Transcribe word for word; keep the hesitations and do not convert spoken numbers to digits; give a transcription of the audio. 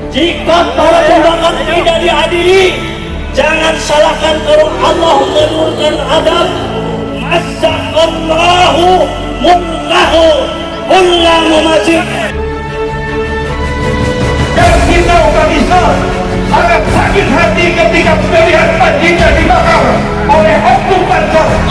Jika para pembakar tidak diadili, jangan salahkan kalau Allah menurunkan adab. Masakallahu mullahu kulla mumajid. Dan kita umat Islam sangat sakit hati ketika melihat masjidnya dibakar oleh oknum Banser